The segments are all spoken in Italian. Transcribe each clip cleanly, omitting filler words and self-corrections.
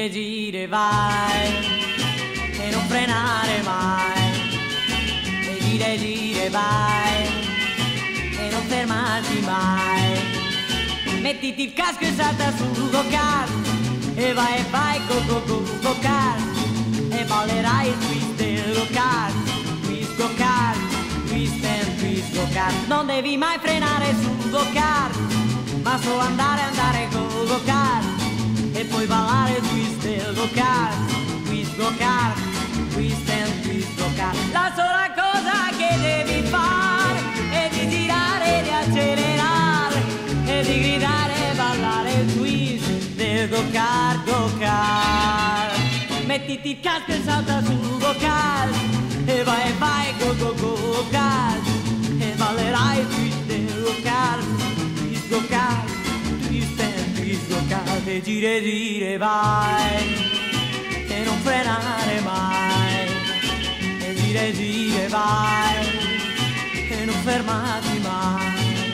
gire gire vai e non frenare mai, e gire gire vai e non fermarti mai. Mettiti il casco e salta sul go-kart e vai go-kart e ballerai il twist del go-kart, twist go-kart, twist and twist go-kart. Non devi mai frenare sul go-kart, ma solo andare col go-kart e poi ballare il twist del go-kart, twist go-kart, twist and twist go-kart. La sola cosa che devi fare è di girare, di accelerare e di gridare e ballare il twist del go-kart, go-kart. Mettiti il casco e salta sul go-kart e vai go-kart e ballerai il twist del go-kart, twist go-kart, twist and twist go-kart. E gire gire vai e non frenare mai, e gire vai e non fermarti mai.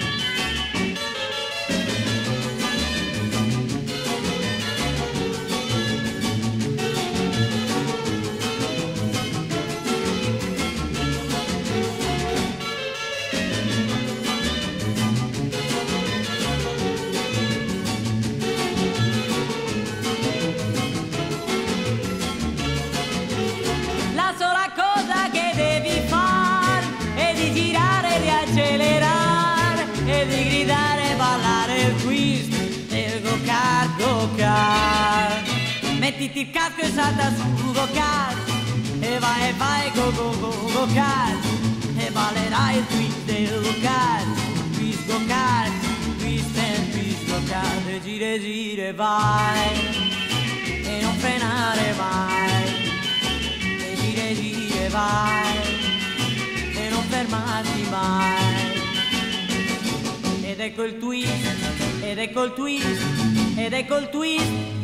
La sola cosa che devi fare è di girare, di accelerare e di gridare e ballare il twist del go-kart, go-kart. Mettiti il casco e salta sul go-kart e vai go-kart e ballerai il twist del go-kart, twist go-kart, twist and twist go-kart. E gire gire vai e non frenare mai, gire vai e non fermarti mai. Ed ecco il twist, ed ecco il twist, ed ecco il twist